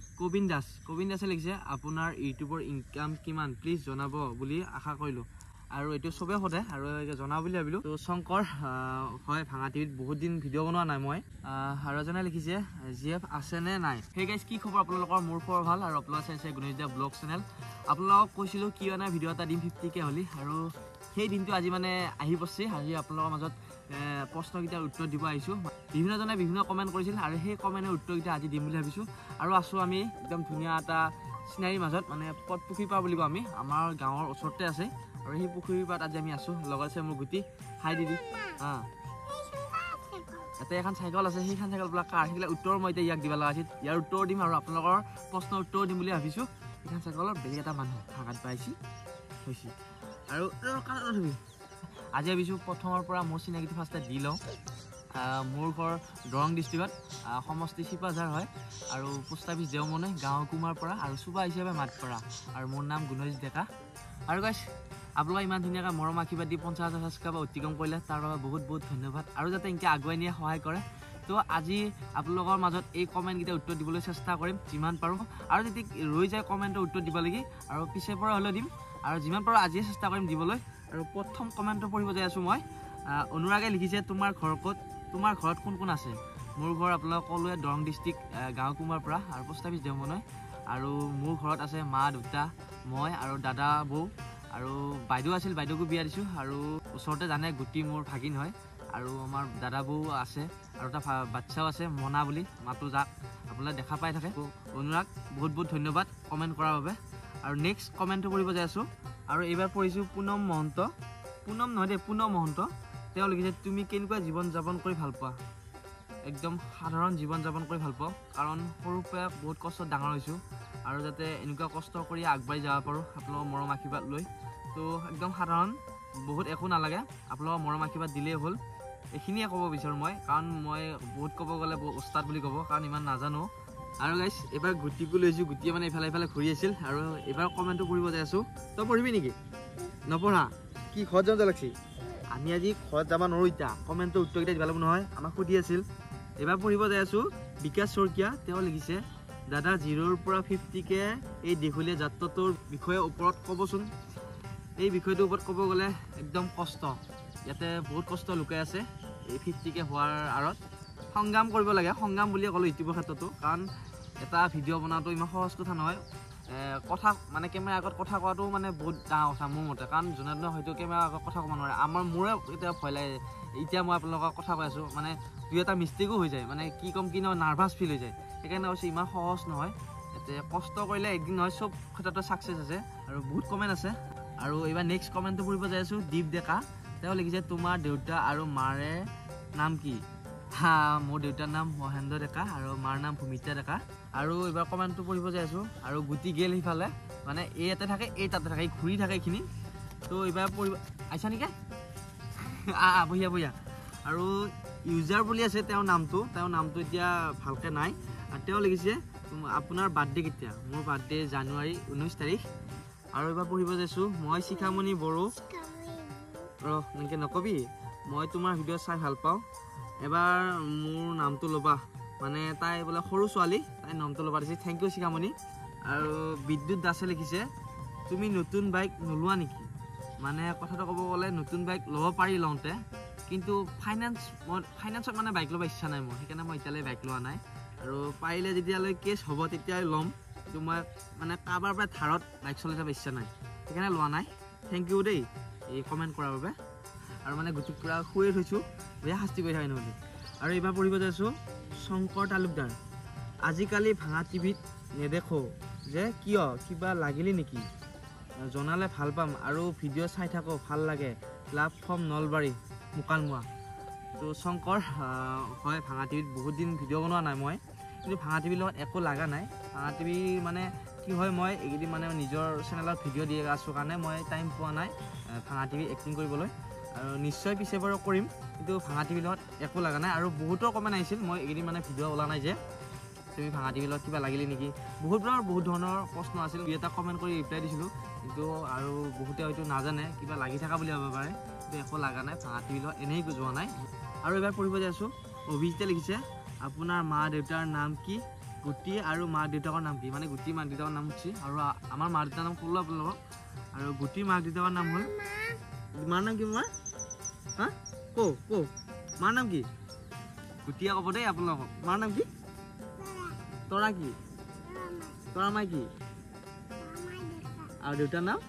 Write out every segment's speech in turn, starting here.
কবিন দাসে লিখিছে আপোনাৰ ইউটিউবৰ ইনকাম কিমান প্লিজ জনাব বুলি আশা কৰিলোঁ আৰু এইটো চবে সোধে আৰু জনাব বুলি ভাবিলোঁ। তো শংকৰ হয় ভাঙা টিভিত বহুত দিন ভিডিঅ' বনোৱা নাই মই। আৰু এজনে লিখিছে জিএফ আছেনে নাই। সেই গাইজ কি খবৰ আপোনালোকৰ? মোৰ খবৰ ভাল আৰু আপোনালোকে চাইছে গুণেশ দা ব্লগ চেনেল। আপোনালোকক কৈছিলোঁ কি মানে ভিডিঅ' এটা দিম 50K হ'লি আৰু সেই দিনটো আজি মানে আহি পৰছি। আজি আপোনালোকৰ মাজত প্ৰশ্নকেইটাৰ উত্তৰ দিব আহিছোঁ। বিভিন্নজনে বিভিন্ন কমেণ্ট কৰিছিল আৰু সেই কমেণ্টৰ উত্তৰকেইটা আজি দিম বুলি ভাবিছোঁ। আৰু আছোঁ আমি একদম ধুনীয়া এটা চিনাৰীৰ মাজত, মানে পুখুৰী পাৰ বুলিব আমি, আমাৰ গাঁৱৰ ওচৰতে আছে আৰু সেই পুখুৰীৰ পাৰত আজি আমি আছোঁ। লগত আছে মোৰ গুটি হাই দিদি। ইয়াতে এখন চাইকেল আছে, সেইখন চাইকেল বোলা কাৰ, সেইবিলাক উত্তৰ মই এতিয়া ইয়াক দিব লগা আছিল। ইয়াৰ উত্তৰ দিম আৰু আপোনালোকৰ প্ৰশ্নৰ উত্তৰ দিম বুলি ভাবিছোঁ। সেইখন চাইকেলৰ বেলেগ এটা মানুহ ভাগাত পাইছে হৈছে আৰু আজি ভাবিছোঁ প্ৰথমৰ পৰা মোৰ চিনাকিটো ফাৰ্ষ্টে দি লওঁ। মোৰ ঘৰ দৰং ডিষ্ট্ৰিক্টত, সমষ্টি চিপাঝাৰ হয় আৰু পোষ্ট অফিচ দেওমনে, গাঁও কুমাৰ পৰা আৰু চুবা হিচাপে মাতপৰা আৰু মোৰ নাম গুণেশ ডেকা। আৰু গাইছ আপোনালোকে ইমান ধুনীয়াকৈ মৰম আশীৰ্বাদ দি 50,000 ছাবস্ক্ৰাইবাৰ অতিক্ৰম কৰিলে তাৰ বাবে বহুত বহুত ধন্যবাদ আৰু যাতে এনেকৈ আগুৱাই নিয়ে সহায় কৰে। তো আজি আপোনালোকৰ মাজত এই কমেণ্টকেইটা উত্তৰ দিবলৈ চেষ্টা কৰিম যিমান পাৰোঁ, আৰু যদি ৰৈ যায় কমেণ্টৰ উত্তৰ দিব লাগি আৰু পিছে পৰা হ'লেও দিম আৰু যিমান পাৰোঁ আজিয়ে চেষ্টা কৰিম দিবলৈ। আৰু প্ৰথম কমেণ্টটো পঢ়িব যাই আছোঁ মই। অনুৰাগে লিখিছে তোমাৰ ঘৰ ক'ত, তোমাৰ ঘৰত কোন কোন আছে? মোৰ ঘৰ আপোনালোক ক'লোৱে দৰং ডিষ্ট্ৰিক্ট, গাঁও কুমাৰ পৰা আৰু পোষ্ট অফিচ দেওমনৈ। আৰু মোৰ ঘৰত আছে মা দেউতা, মই আৰু দাদা বৌ আৰু বাইদেউ আছিল, বাইদেউকো বিয়া দিছোঁ। আৰু ওচৰতে জানে গুটি মোৰ ভাগিন হয় আৰু আমাৰ দাদা বৌ আছে আৰু এটা বাচ্ছাও আছে মনা বুলি, মাতো যাক আপোনালোকে দেখা পাই থাকে। অনুৰাগ বহুত বহুত ধন্যবাদ কমেণ্ট কৰাৰ বাবে। আৰু নেক্সট কমেণ্টটো পঢ়িব যাই আছোঁ আৰু এইবাৰ পঢ়িছোঁ পুনম মহন্ত, পুনম নহয় দেই পুনম মহন্ত। তেওঁ লিখিছে তুমি কেনেকুৱা জীৱন যাপন কৰি ভাল পোৱা? একদম সাধাৰণ জীৱন যাপন কৰি ভাল পাওঁ, কাৰণ সৰুৰ পৰা বহুত কষ্টত ডাঙৰ হৈছোঁ আৰু যাতে এনেকুৱা কষ্ট কৰি আগবাঢ়ি যাব পাৰোঁ আপোনালোকৰ মৰম আশীৰ্বাদ লৈ। তো একদম সাধাৰণ, বহুত একো নালাগে, আপোনালোকৰ মৰম আশীৰ্বাদ দিলেই হ'ল। এইখিনিয়ে ক'ব বিচাৰোঁ মই, কাৰণ মই বহুত ক'ব গ'লে বহুত উস্তাদ বুলি ক'ব, কাৰণ ইমান নাজানো। আৰু গাইছ এইবাৰ গুটিকো লৈছোঁ, গুটিয়ে মানে ইফালে ইফালে ঘূৰি আছিল। আৰু এইবাৰ কমেণ্টটো পঢ়িব যাই আছোঁ। তই পঢ়িবি নেকি? নপঢ়া? কি ঘৰত যাওঁতে লাগছি? আমি আজি ঘৰত যাব নোৱাৰোঁ, এতিয়া কমেণ্টৰ উত্তৰকেইটা দিব লাগিব নহয়, আমাক সুধি আছিল। এইবাৰ পঢ়িব যাই আছোঁ বিকাশ শইকীয়া। তেওঁ লিখিছে দাদা 0ৰ পৰা 50K এই দীঘলীয়া যাত্ৰাটোৰ বিষয়ে ওপৰত ক'বচোন। এই বিষয়টোৰ ওপৰত ক'ব গ'লে একদম কষ্ট, ইয়াতে বহুত কষ্ট লুকাই আছে। এই 50K হোৱাৰ আঁৰত সংগ্ৰাম কৰিব লাগে, সংগ্ৰাম বুলিয়ে ক'লোঁ ইউটিউবৰ ক্ষেত্ৰতো, কাৰণ এটা ভিডিঅ' বনোৱাটো ইমান সহজ কথা নহয়। কথা মানে কেমেৰাৰ আগত কথা কোৱাটো মানে বহুত ডাঙৰ কথা মোৰ মতে, কাৰণ যোনে যোনে হয়তো কেমেৰাৰ আগত কথা ক'ব নোৱাৰে। মোৰে কেতিয়াবা ভয় লাগে, এতিয়া মই আপোনালোকক কথা কৈ আছোঁ, মানে দুই এটা মিষ্টেকো হৈ যায়, মানে কি ক'ম কি নহয় নাৰ্ভাছ ফিল হৈ যায়। সেইকাৰণে কৈছোঁ ইমান সহজ নহয়, এতিয়া কষ্ট কৰিলে একদিন নহয় চব ক্ষেত্ৰতে ছাকচেছ আছে। আৰু বহুত কমেণ্ট আছে। আৰু এইবাৰ নেক্সট কমেণ্টটো পঢ়িব যাই আছোঁ দীপ ডেকা। তেওঁ লিখিছে তোমাৰ দেউতা আৰু মাৰে নাম কি? মোৰ দেউতাৰ নাম মহেন্দ্ৰ ডেকা আৰু মাৰ নাম ভূমিতা ডেকা। আৰু এইবাৰ কমেণ্টটো পঢ়িব যাই আছোঁ। আৰু গুটি গেল সিফালে, মানে এই ইয়াতে থাকে এই তাতে থাকে, ঘূৰি থাকে এইখিনি। তো এইবাৰ পঢ়িব আহিছা নেকি? বঢ়িয়া বঢ়িয়া। আৰু ইউজাৰ বুলি আছে তেওঁৰ নামটো এতিয়া ভালকৈ নাই। আৰু তেওঁ লিখিছে আপোনাৰ বাৰ্থডে কেতিয়া? মোৰ বাৰ্থডে জানুৱাৰী 19 তাৰিখ। আৰু এইবাৰ পঢ়িব যাইছোঁ মই শিখামণি বড়ো। এনেকৈ নকবি, মই তোমাৰ ভিডিঅ' চাই ভাল পাওঁ, এবাৰ মোৰ নামটো ল'বা। মানে তাই বোলে সৰু ছোৱালী, তাইৰ নামটো ল'বা দিছে। Thank you Sikhamoni. আৰু বিদ্যুৎ দাসে লিখিছে তুমি নতুন বাইক নোলোৱা নেকি? মানে কথাটো ক'ব গ'লে নতুন বাইক ল'ব পাৰি লওঁতে, কিন্তু ফাইনেন্সত মানে বাইক ল'ব ইচ্ছা নাই মোৰ, সেইকাৰণে মই এতিয়ালৈ বাইক লোৱা নাই। আৰু পাৰিলে যেতিয়ালৈ কেছ হ'ব তেতিয়াই ল'ম, কিন্তু মই মানে কাৰোবাৰ পৰা ধাৰত বাইক চলাই যাব ইচ্ছা নাই, সেইকাৰণে লোৱা নাই। থেংক ইউ দেই এই কমেণ্ট কৰাৰ বাবে। আৰু মানে গোটেই পূৰা শুয়ে থৈছোঁ, বেয়া শাস্তি কৰি থাকে নহ'লে। আৰু এইবাৰ পঢ়িব যাইছোঁ শংকৰ তালুকদাৰ। আজিকালি ভাঙা টিভিত নেদেখোঁ যে কিয়, কিবা লাগিলে নেকি? জনালে ভাল পাম আৰু ভিডিঅ' চাই থাকোঁ, ভাল লাগে। Love from Nalbari Mokalmua. তো শংকৰ হয় ভাঙা টিভিত বহুত দিন ভিডিঅ' বনোৱা নাই মই, কিন্তু ভাঙা টিভিৰ লগত একো লগা নাই। ভাঙা টিভি মানে কি হয়, মই এইকেইদিন মানে নিজৰ চেনেলত ভিডিঅ' দি আছোঁ কাৰণে মই টাইম পোৱা নাই ভাঙা টিভি এক্টিং কৰিবলৈ। আৰু নিশ্চয় পিছে বাৰু কৰিম, কিন্তু ভাঙা টিভিৰ লগত একো লগা নাই। আৰু বহুতৰ কমেণ্ট আহিছিল, মই এইকেইদিন মানে ভিডিঅ' ওলা নাই যে তুমি ভাঙা টিভিৰ লগত কিবা লাগিলে নেকি, বহুত ধৰণৰ প্ৰশ্ন আছিল। দুই এটা কমেণ্ট কৰি ৰিপ্লাই দিছিলোঁ, কিন্তু আৰু বহুতে হয়তো নাজানে কিবা লাগি থকা বুলি ভাবিব পাৰে, কিন্তু একো লগা নাই, ভাঙা টিভিৰ লগত এনেই যোৱা নাই। আৰু এইবাৰ পঢ়িব যাই আছোঁ অভিজিতে লিখিছে আপোনাৰ মা দেউতাৰ নাম কি? গুটি আৰু মা দেউতাকৰ নাম কি মানে গুটি মা দেউতাকৰ নাম কি আৰু আমাৰ মা দেউতাৰ নাম ক'লো আপোনালোকক আৰু গুটি মা দেউতাকৰ নাম হ'ল মাৰ নাম কি মই হা কো মাৰ নাম কি গুটিয়ে ক'ব দেই আপোনালোকক মাৰ নাম কি তৰা কি তৰা মাই কি আৰু দেউতাৰ নাম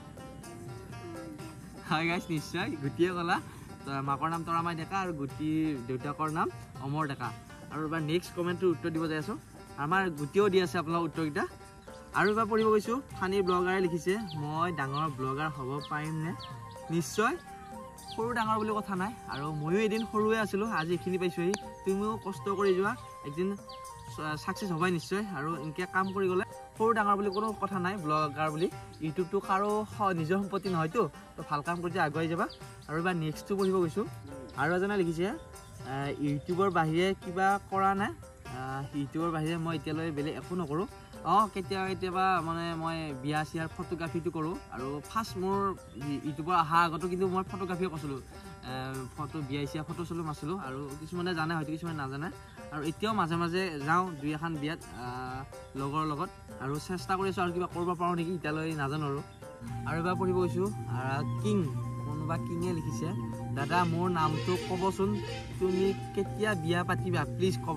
হয় গাইছ নিশ্চয় গুটিয়ে ক'লা মাকৰ নাম তৰামাই ডেকা আৰু গুটিৰ দেউতাকৰ নাম অমৰ ডেকা আৰু এবাৰ নেক্সট কমেণ্টটোৰ উত্তৰ দিব যাই আছোঁ আমাৰ গুটিয়েও দি আছে আপোনালোকৰ উত্তৰকেইটা আৰু এবাৰ পঢ়িব গৈছোঁ ফানী ব্লগাৰে লিখিছে মই ডাঙৰ ব্লগাৰ হ'ব পাৰিমনে নিশ্চয় সৰু ডাঙৰ বুলি কথা নাই আৰু ময়ো এদিন সৰুৱে আছিলোঁ আজি এইখিনি পাইছোঁহি তুমিও কষ্ট কৰি যোৱা একদিন ছাকচেছ হ'বাই নিশ্চয় আৰু এনেকৈ কাম কৰি গ'লে সৰু ডাঙৰ বুলি কোনো কথা নাই ব্লগাৰ বুলি ইউটিউবটো কাৰো নিজৰ সম্পত্তি নহয়তো তো ভাল কাম কৰি আগুৱাই যাবা আৰু এবাৰ নেক্সটটো পঢ়িব গৈছোঁ আৰু এজনে লিখিছে ইউটিউবৰ বাহিৰে কিবা কৰা নাই ইউটিউবৰ বাহিৰে মই এতিয়ালৈ বেলেগ একো নকৰোঁ কেতিয়াবা মানে মই বিয়া চিয়াৰ ফটোগ্ৰাফীটো কৰোঁ আৰু ফাৰ্ষ্ট মোৰ ইউটিউবৰ অহা আগতো কিন্তু মই ফটোগ্ৰাফীও কৰিছিলোঁ বিয়া চিয়া ফটো চলো মাৰিছিলোঁ আৰু কিছুমানে জানে হয়তো কিছুমানে নাজানে আৰু এতিয়াও মাজে মাজে যাওঁ দুই এখন বিয়াত লগৰ লগত আৰু চেষ্টা কৰি আছোঁ আৰু কিবা কৰিব পাৰোঁ নেকি এতিয়ালৈ নাজানো আৰু এবাৰ পঢ়িব গৈছোঁ কিং কোনোবা কিঙে লিখিছে দাদা মোৰ নামটো ক'বচোন তুমি কেতিয়া বিয়া পাতিবা প্লিজ ক'ব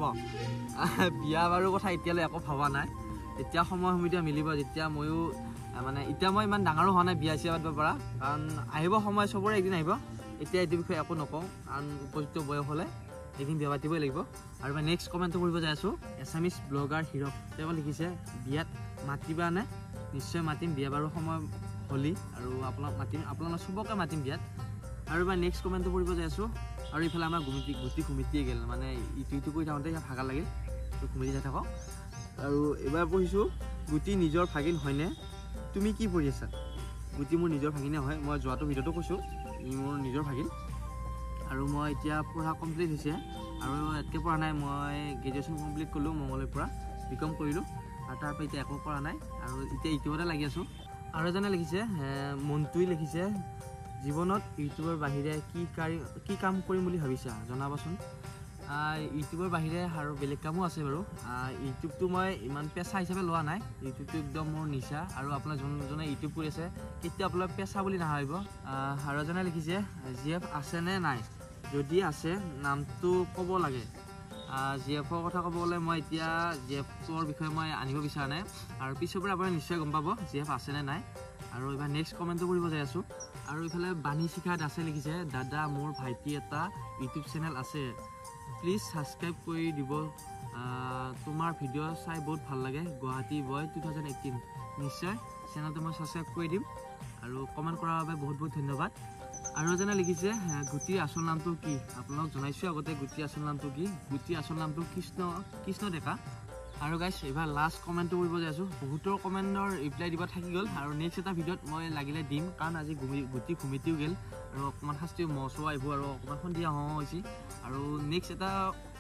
বিয়া বাৰুৰ কথা এতিয়ালৈ একো ভবা নাই যেতিয়া সময় সুবিধা মিলিব যেতিয়া ময়ো মানে এতিয়া মই ইমান ডাঙৰো হোৱা নাই বিয়া চিয়া পাতিব পৰা কাৰণ আহিব সময় চবৰে একদিন আহিব এতিয়া এইটো বিষয়ে একো নকওঁ কাৰণ উপযুক্ত বয়স হ'লে এদিন বিয়া পাতিবই লাগিব আৰু মই নেক্সট কমেণ্টটো পঢ়িব যাই আছোঁ এছামিছ ব্লগাৰ হিৰক তেওঁ লিখিছে বিয়াত মাতিবানে নিশ্চয় মাতিম বিয়া বাৰু সময় হ'লি আৰু আপোনাক মাতিম আপোনালোক চবকে মাতিম বিয়াত আৰু মই নেক্সট কমেণ্টটো পঢ়িব যাই আছোঁ আৰু ইফালে আমাৰ গুটি ঘুমিটিয়ে গ'ল মানে ইটো কৰি থাকোঁতে ভাগা লাগিল তো ঘুমিটি যাই থাকক আৰু এবাৰ পঢ়িছোঁ গুটি নিজৰ ভাগিন হয়নে তুমি কি পঢ়ি আছা গুটি মোৰ নিজৰ ভাগিনে হয় মই যোৱাটো ভিডিঅ'টো কৈছোঁ মোৰ নিজৰ ভাগিন আৰু মই এতিয়া পঢ়া কমপ্লিট হৈছে আৰু ইয়াতকৈ পঢ়া নাই মই গ্ৰেজুৱেশ্যন কমপ্লিট কৰিলোঁ মঙলদৈৰ পৰা বিকম কৰিলোঁ আৰু তাৰপৰা এতিয়া একো কৰা নাই আৰু এতিয়া ইউটিউবতে লাগি আছোঁ আৰু এজনে লিখিছে মনটোৱে লিখিছে জীৱনত ইউটিউবৰ বাহিৰে কি কাম কৰিম বুলি ভাবিছা জনাবাচোন ইউটিউবৰ বাহিৰে আৰু বেলেগ কামো আছে বাৰু ইউটিউবটো মই ইমান পেচা হিচাপে লোৱা নাই ইউটিউবটো একদম মোৰ নিচা আৰু আপোনাৰ যোনজনে ইউটিউব কৰি আছে কেতিয়া আপোনাৰ পেচা বুলি নাভাবিব আৰু এজনে লিখিছে জিএফ আছেনে নাই যদি আছে নামটো ক'ব লাগে জিএফৰ কথা ক'ব গ'লে মই এতিয়া জিএফৰ বিষয়ে মই আনিব বিচৰা নাই আৰু পিছৰ পৰা আপুনি নিশ্চয় গম পাব জিএফ আছেনে নাই আৰু এইবাৰ নেক্সট কমেণ্টটো পঢ়িব যাই আছোঁ আৰু এইফালে বাণী শিখা দাসে লিখিছে দাদা মোৰ ভাইটি এটা ইউটিউব চেনেল আছে প্লিজ ছাবস্ক্ৰাইব কৰি দিব তোমাৰ ভিডিঅ' চাই বহুত ভাল লাগে গুৱাহাটী বয় 2018 নিশ্চয় চেনেলটো মই ছাবস্ক্ৰাইব কৰি দিম আৰু কমেণ্ট কৰাৰ বাবে বহুত বহুত ধন্যবাদ আৰু এজনে লিখিছে গুটিৰ আচল নামটো কি আপোনালোক জনাইছোঁ আগতে গুটিৰ আচল নামটো কি গুটিৰ আচল নামটো কৃষ্ণ ডেকা আৰু গাইছ এইবাৰ লাষ্ট কমেণ্টটো কৰিব যাই আছোঁ বহুতৰ কমেণ্টৰ ৰিপ্লাই দিব থাকি গ'ল আৰু নেক্সট এটা ভিডিঅ'ত মই লাগিলে দিম কাৰণ আজি গুটি ঘুমিটিও গ'ল আৰু অকণমান শাস্তি মচোৱা আহিব আৰু অকণমান সন্ধিয়া হৈছে আৰু নেক্সট এটা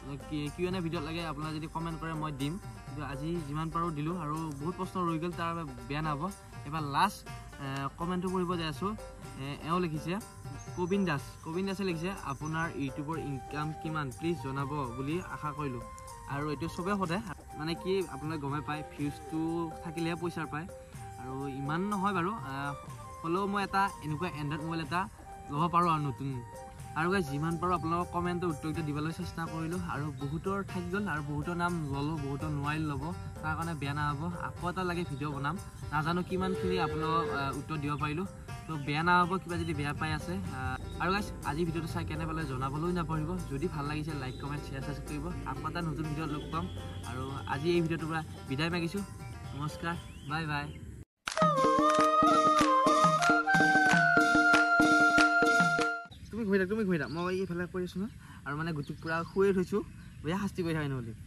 Q&A ভিডিঅ'ত লাগে আপোনাৰ যদি কমেণ্ট কৰে মই দিম কিন্তু আজি যিমান পাৰোঁ দিলোঁ আৰু বহুত প্ৰশ্ন ৰৈ গ'ল তাৰ বাবে বেয়া নহ'ব এবাৰ লাষ্ট কমেণ্টটো পঢ়িব যাই আছোঁ এওঁ লিখিছে কবিন দাসে লিখিছে আপোনাৰ ইউটিউবৰ ইনকাম কিমান প্লিজ জনাব বুলি আশা কৰিলোঁ আৰু এইটো চবেই সোধে মানে কি আপোনালোকে গমে পায় ভিউজটো থাকিলেহে পইচা পায় আৰু ইমান নহয় বাৰু হ'লেও মই এটা এনেকুৱা এণ্ড্ৰইড মোবাইল এটা ল'ব পাৰোঁ আৰু নতুন আৰু গাইজ যিমান পাৰোঁ আপোনালোকক কমেণ্টৰ উত্তৰটো দিবলৈ চেষ্টা কৰিলোঁ আৰু বহুতৰ থাকি গ'ল আৰু বহুতৰ নাম ল'লোঁ বহুতৰ নোৱাৰিল ল'ব তাৰ কাৰণে বেয়া নহ'ব আকৌ এটা লাগে ভিডিঅ' বনাম নাজানো কিমানখিনি আপোনালোকক উত্তৰ দিব পাৰিলোঁ তো বেয়া নহ'ব কিবা যদি বেয়া পাই আছে আৰু গাইজ আজি ভিডিঅ'টো চাই কেনে পালে জনাবলৈও নাপাহৰিব যদি ভাল লাগিছে লাইক কমেণ্ট শ্বেয়াৰ ছাবস্ক্ৰাইব কৰিব আকৌ এটা নতুন ভিডিঅ'ত লগ পাম আৰু আজি এই ভিডিঅ'টোৰ পৰা বিদায় মাগিছোঁ নমস্কাৰ বাই বাই তুমি ঘূৰি থাক মই এইফালে কৰি আছোঁ ন আৰু মানে গুটিক পূৰা শুৱে থৈছোঁ বেয়া শাস্তি কৰি থাকা নহ'লে